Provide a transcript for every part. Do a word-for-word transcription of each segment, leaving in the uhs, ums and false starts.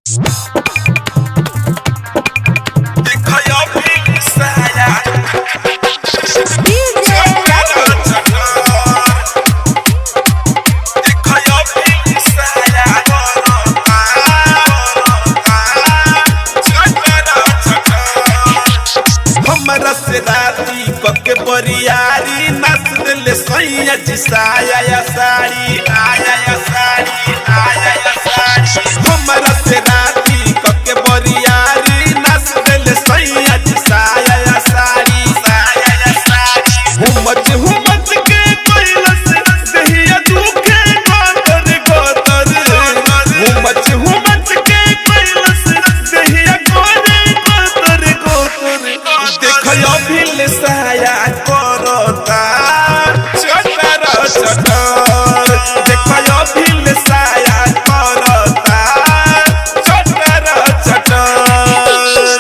परियारी नस दिल सैया जिसाया या साड़ी आया या साड़ी आया या साड़ी हमरा से राती कके परियारी नस दिल सैया जिसाया या साड़ी आया या साड़ी हुमच हुमच के कोइलस दहिया दुखे गोतर गोतर हुमच हुमच के कोइलस दहिया गोरे गोतर गोतर देखयो भिल साया करता चटर चटर देखयो भिल साया करता चटर चटर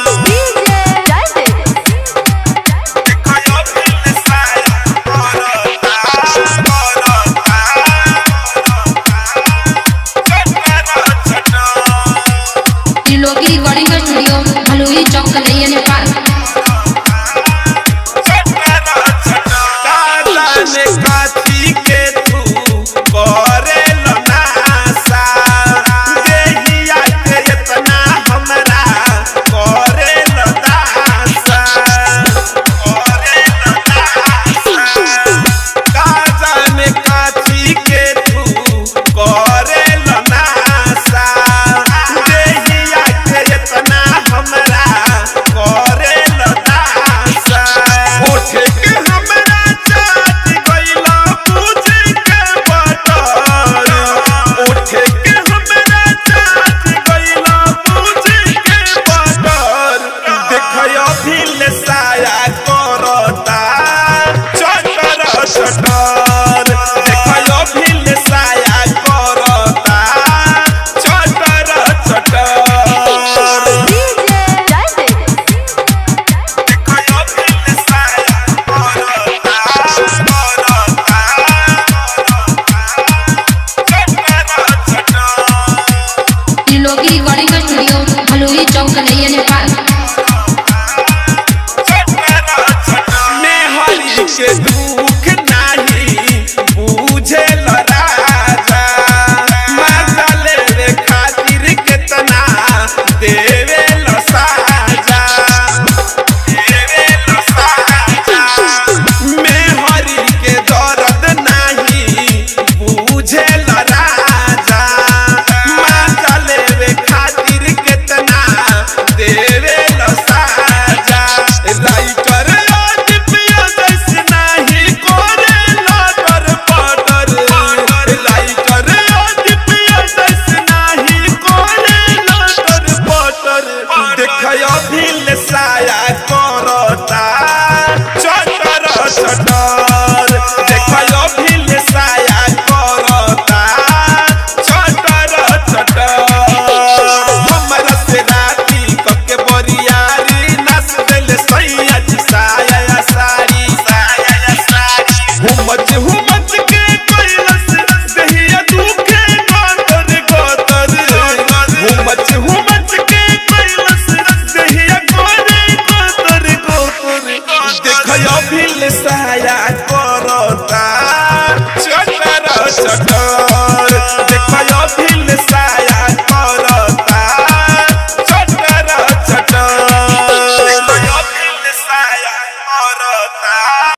देखयो भिल साया करता करता चटर चटर त्रिलोकी रिकॉर्डिंग स्टूडियो भलुई चौक कलैया नेपाल। काची के तू करे लनासा देहिया के इतना हमरा करे लदासा करे लदासा का जाने काची के तू करे लनासा देहिया के इतना हमरा करे लदासा उठे के हमरा चटर देखयो भिल साया करता चटर चटर देखयो भिल साया करता करता चटर चटर त्रिलोकी रिकॉर्डिंग स्टूडियो भलुई चौक कलैया नेपाल। चटर चटर में हरी के